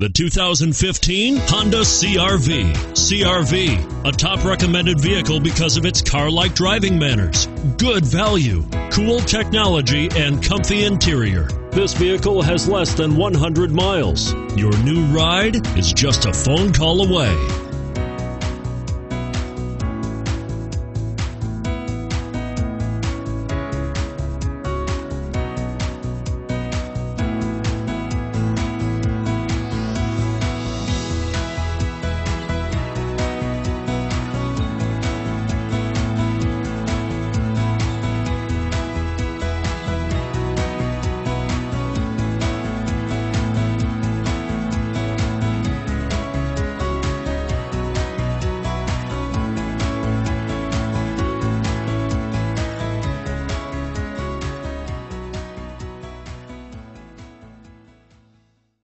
The 2015 Honda CR-V. CR-V, a top recommended vehicle because of its car-like driving manners, good value, cool technology, and comfy interior. This vehicle has less than 100 miles. Your new ride is just a phone call away.